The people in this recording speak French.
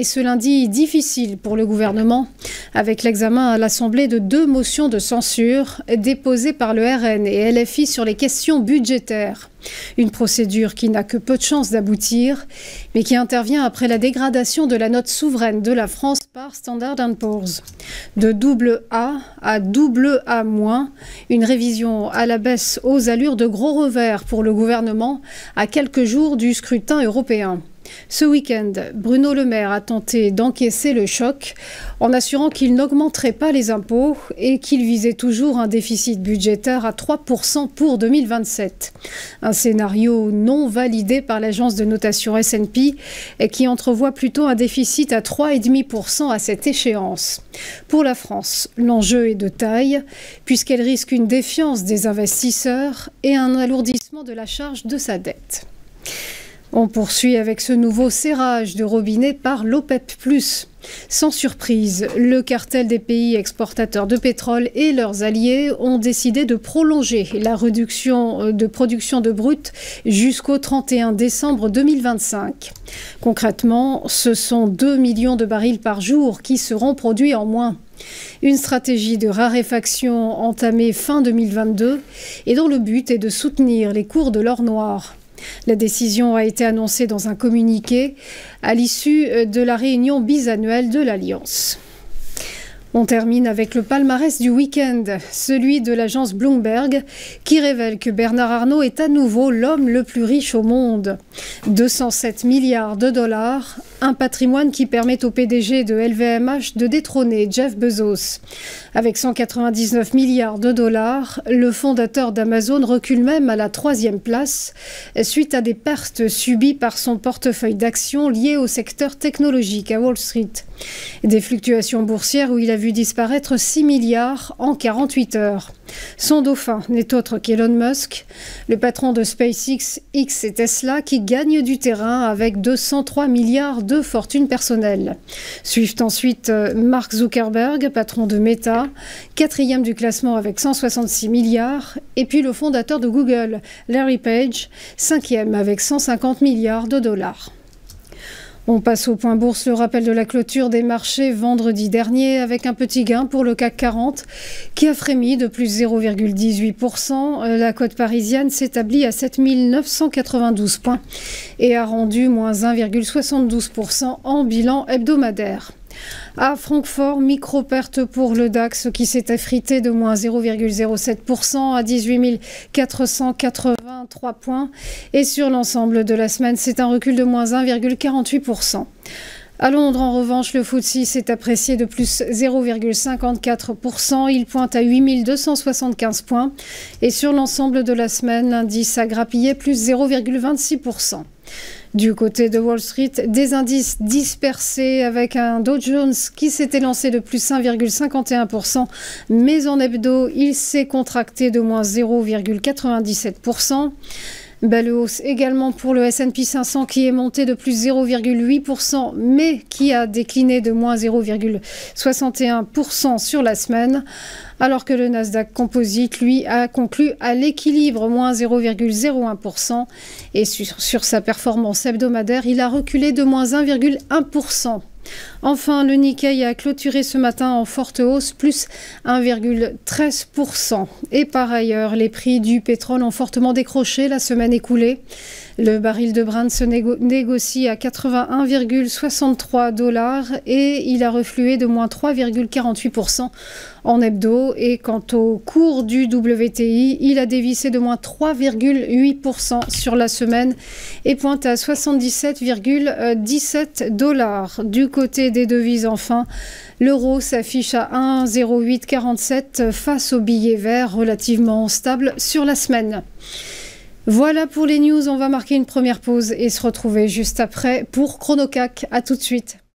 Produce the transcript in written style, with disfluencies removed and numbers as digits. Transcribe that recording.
et ce lundi difficile pour le gouvernement, avec l'examen à l'Assemblée de 2 motions de censure déposées par le RN et LFI sur les questions budgétaires. Une procédure qui n'a que peu de chances d'aboutir, mais qui intervient après la dégradation de la note souveraine de la France par Standard & Poor's. De AA à AA-, une révision à la baisse aux allures de gros revers pour le gouvernement à quelques jours du scrutin européen. Ce week-end, Bruno Le Maire a tenté d'encaisser le choc en assurant qu'il n'augmenterait pas les impôts et qu'il visait toujours un déficit budgétaire à 3% pour 2027. Un scénario non validé par l'agence de notation S&P et qui entrevoit plutôt un déficit à 3,5% à cette échéance. Pour la France, l'enjeu est de taille puisqu'elle risque une défiance des investisseurs et un alourdissement de la charge de sa dette. On poursuit avec ce nouveau serrage de robinet par l'OPEP+. Sans surprise, le cartel des pays exportateurs de pétrole et leurs alliés ont décidé de prolonger la réduction de production de brut jusqu'au 31 décembre 2025. Concrètement, ce sont 2 millions de barils par jour qui seront produits en moins. Une stratégie de raréfaction entamée fin 2022 et dont le but est de soutenir les cours de l'or noir. La décision a été annoncée dans un communiqué à l'issue de la réunion bisannuelle de l'Alliance. On termine avec le palmarès du week-end, celui de l'agence Bloomberg, qui révèle que Bernard Arnault est à nouveau l'homme le plus riche au monde. 207 milliards de dollars, un patrimoine qui permet au PDG de LVMH de détrôner Jeff Bezos. Avec 199 milliards de dollars, le fondateur d'Amazon recule même à la 3e place, suite à des pertes subies par son portefeuille d'actions liées au secteur technologique à Wall Street. Des fluctuations boursières où il a vu disparaître 6 milliards en 48 heures. Son dauphin n'est autre qu'Elon Musk, le patron de SpaceX, X et Tesla, qui gagne du terrain avec 203 milliards de fortune personnelle. Suivent ensuite Mark Zuckerberg, patron de Meta, 4e du classement avec 166 milliards, et puis le fondateur de Google, Larry Page, 5e avec 150 milliards de dollars. On passe au point bourse, le rappel de la clôture des marchés vendredi dernier avec un petit gain pour le CAC 40 qui a frémi de plus 0,18%. La cote parisienne s'établit à 7 992 points et a rendu moins 1,72% en bilan hebdomadaire. À Francfort, micro-perte pour le DAX qui s'est effrité de moins 0,07% à 18 483 points. Et sur l'ensemble de la semaine, c'est un recul de moins 1,48%. À Londres, en revanche, le FTSE s'est apprécié de plus 0,54%. Il pointe à 8 275 points. Et sur l'ensemble de la semaine, l'indice a grappillé plus 0,26%. Du côté de Wall Street, des indices dispersés avec un Dow Jones qui s'était lancé de plus 1,51%, mais en hebdo, il s'est contracté de moins 0,97%. Belle hausse également pour le S&P 500 qui est monté de plus 0,8%, mais qui a décliné de moins 0,61% sur la semaine, alors que le Nasdaq Composite, lui, a conclu à l'équilibre, moins 0,01%. Et sur sa performance hebdomadaire, il a reculé de moins 1,1%. Enfin, le Nikkei a clôturé ce matin en forte hausse, plus 1,13%. Et par ailleurs, les prix du pétrole ont fortement décroché la semaine écoulée. Le baril de Brent se négocie à 81,63 $ et il a reflué de moins 3,48% en hebdo. Et quant au cours du WTI, il a dévissé de moins 3,8% sur la semaine et pointe à 77,17 $. Du côté des devises, enfin, l'euro s'affiche à 1,0847 face au billet vert, relativement stable sur la semaine. Voilà pour les news, on va marquer une première pause et se retrouver juste après pour Chrono CAC. À tout de suite.